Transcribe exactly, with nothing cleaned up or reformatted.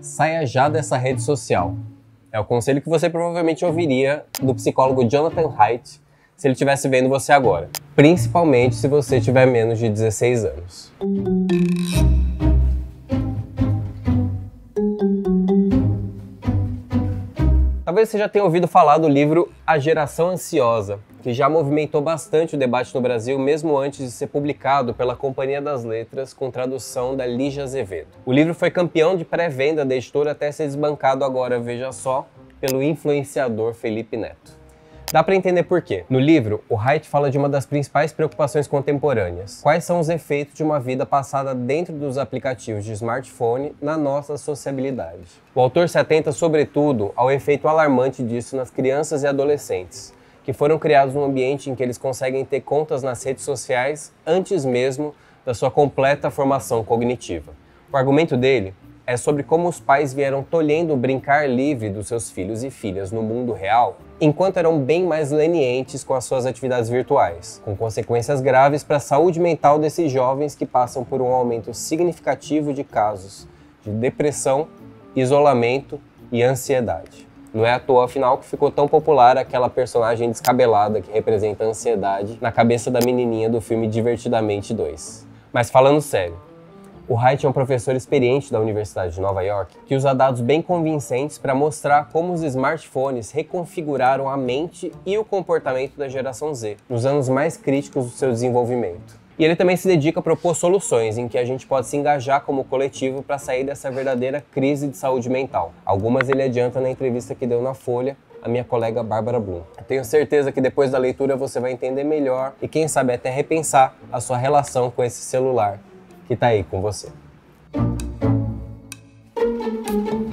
Saia já dessa rede social. É o conselho que você provavelmente ouviria do psicólogo Jonathan Haidt se ele estivesse vendo você agora, principalmente se você tiver menos de dezesseis anos. Talvez você já tenha ouvido falar do livro A Geração Ansiosa, que já movimentou bastante o debate no Brasil, mesmo antes de ser publicado pela Companhia das Letras, com tradução da Lígia Azevedo. O livro foi campeão de pré-venda da editora até ser desbancado agora, veja só, pelo influenciador Felipe Neto. Dá para entender por quê. No livro, o Haidt fala de uma das principais preocupações contemporâneas. Quais são os efeitos de uma vida passada dentro dos aplicativos de smartphone na nossa sociabilidade? O autor se atenta, sobretudo, ao efeito alarmante disso nas crianças e adolescentes, que foram criados num ambiente em que eles conseguem ter contas nas redes sociais antes mesmo da sua completa formação cognitiva. O argumento dele é sobre como os pais vieram tolhendo o brincar livre dos seus filhos e filhas no mundo real, enquanto eram bem mais lenientes com as suas atividades virtuais, com consequências graves para a saúde mental desses jovens que passam por um aumento significativo de casos de depressão, isolamento e ansiedade. Não é à toa, afinal, que ficou tão popular aquela personagem descabelada que representa a ansiedade na cabeça da menininha do filme Divertidamente dois. Mas falando sério, o Haidt é um professor experiente da Universidade de Nova York que usa dados bem convincentes para mostrar como os smartphones reconfiguraram a mente e o comportamento da geração Z nos anos mais críticos do seu desenvolvimento. E ele também se dedica a propor soluções em que a gente pode se engajar como coletivo para sair dessa verdadeira crise de saúde mental. Algumas ele adianta na entrevista que deu na Folha a minha colega Bárbara Bloom. Tenho certeza que depois da leitura você vai entender melhor e quem sabe até repensar a sua relação com esse celular que tá aí com você.